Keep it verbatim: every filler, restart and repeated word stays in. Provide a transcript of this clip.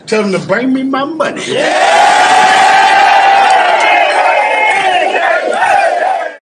Tell them to bring me my money. Yeah.